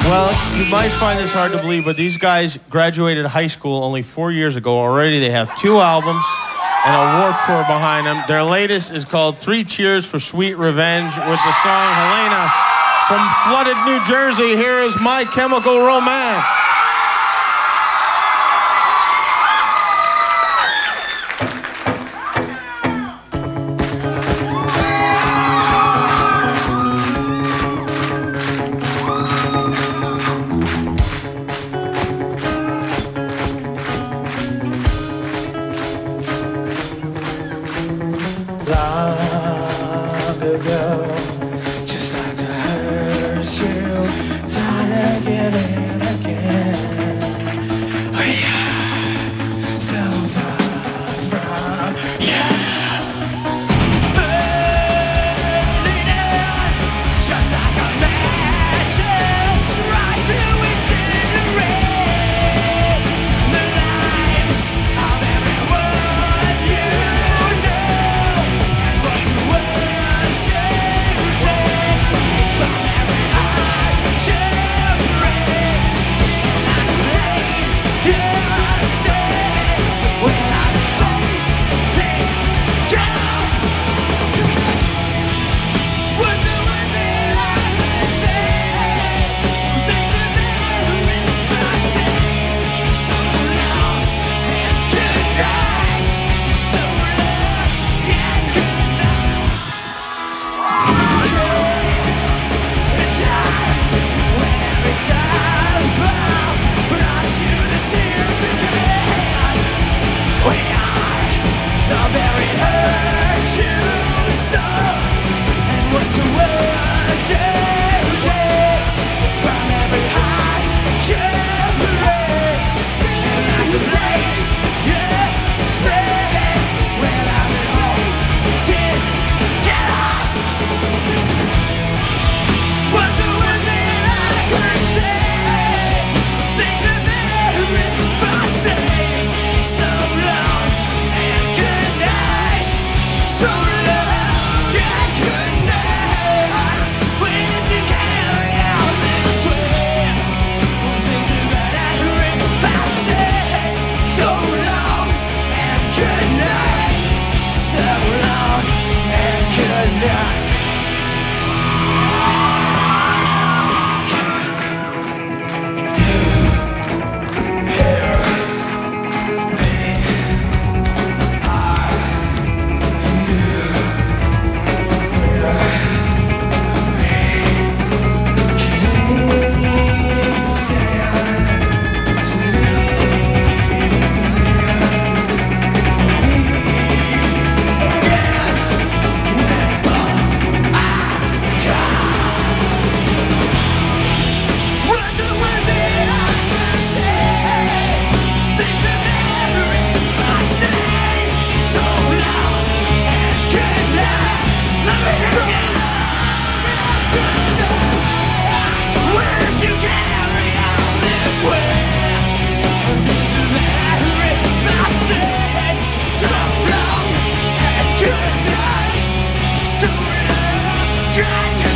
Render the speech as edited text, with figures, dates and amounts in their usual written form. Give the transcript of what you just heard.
Well, you might find this hard to believe, but these guys graduated high school only 4 years ago. Already they have 2 albums and a warped tour behind them. Their latest is called 3 Cheers for Sweet Revenge with the song Helena. From flooded New Jersey, here is My Chemical Romance. Long ago, just like to hurt you, time again and again. We are so far from you. Burning out, just like a match, right to incinerate the lives of everyone you know. What's the worst you take from every heart you break? And blame your stay without letting go. What's the worst that I can say? Things are never in my say. So long and good night. So long and good night. It's time when every star falls, brought you the tears again. We are the very hurt you saw. And what's the worst you take from every heart you break? And I can blame you stay without it all. Get up! What's the worst that I can say? Things are better if I say so long and good night. So long and good night. When you carry out this way, things are better if I say so long and good night. So long and good night. What's the worst that I can say? Things are better if I stay so long and good night. Let me hear you. When you carry on this way, things are better if I stay so long and good night. So long, good night.